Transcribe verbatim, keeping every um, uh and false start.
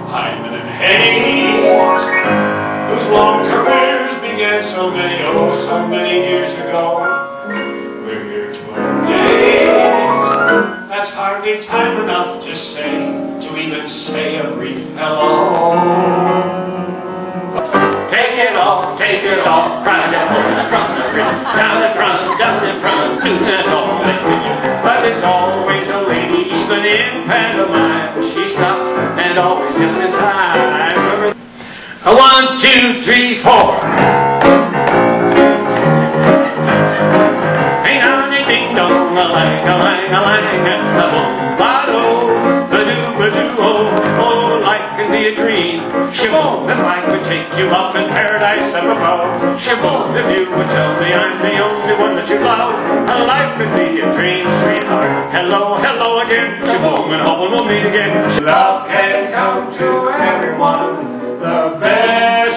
Hyman and Hayes, whose long careers began so many, oh, so many years ago. We're here twelve days. That's hardly time enough to say, to even say a brief hello. Take it off, take it off, ride the horse from the ring, down in front, down in front, that's all they can do. But there's always a lady, even in pantomime. She stops and always just in time. A one, two, three, four. Ain't on a ding dong, a lang, a lang, a lang, and a boom, ba-do, ba-do, ba-do, oh, oh, life can be a dream. Shaboom, if I could take you up in paradise up above. Shaboom, if you would tell me I'm the only one that you love. A life could be a dream, sweetheart. Hello, hello again. Shaboom, and hoping we'll meet again. Love can come to everyone. The best